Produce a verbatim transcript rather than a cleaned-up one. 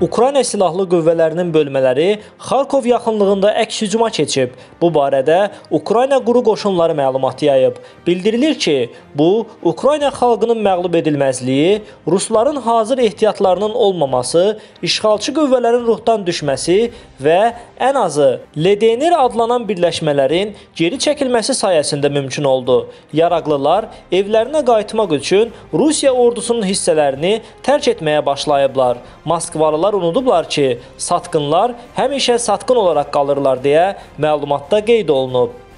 Ukrayna Silahlı Qüvvələrinin bölmələri Xarkov yaxınlığında əks hücuma keçib. Bu barədə Ukrayna Quru Qoşunları məlumat yayıb. Bildirilir ki, bu, Ukrayna xalqının məğlub edilməzliyi, Rusların hazır ehtiyatlarının olmaması, işğalçı qüvvələrin ruhdan düşməsi və ən azı L D N R adlanan birləşmələrin geri çəkilməsi sayəsində mümkün oldu. Yaraqlılar evlərinə qayıtmaq üçün Rusiya ordusunun hissələrini tərk etməyə başlayıblar. Moskvalılar unudublar ki, satqınlar həmişə satqın olaraq qalırlar deyə məlumatda qeyd olunub.